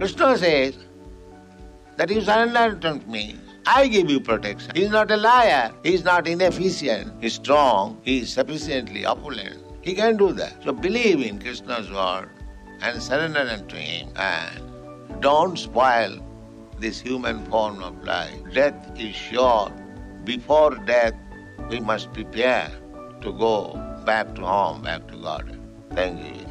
Krishna says that you surrender to me, I give you protection. He is not a liar. He is not inefficient. He is strong. He is sufficiently opulent. He can do that. So believe in Krishna's word and surrender unto him, and don't spoil this human form of life. Death is sure. Before death, we must prepare to go back to home, back to God. Thank you.